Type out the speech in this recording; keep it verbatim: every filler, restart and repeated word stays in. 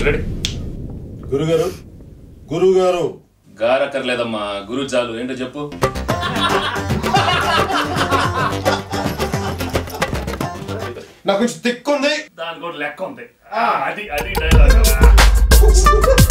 Ready. గురుగారు గురుగారు గారక్కర్లేదమ్మా, గురు చాలు. ఏంటో చెప్పు. నాకు కొంచెం తిక్కుంది. దాని కూడా లెక్క ఉంది. అది అది డైలాగ్.